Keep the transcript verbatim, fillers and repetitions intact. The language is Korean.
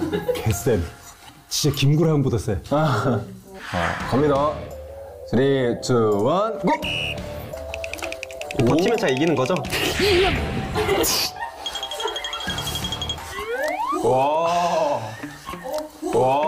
개쎄. 진짜 김구라형보다 쎄. 아, 아, 갑니다. 삼, 이, 일, 고! 버티면 자 이기는 거죠? 와. 와.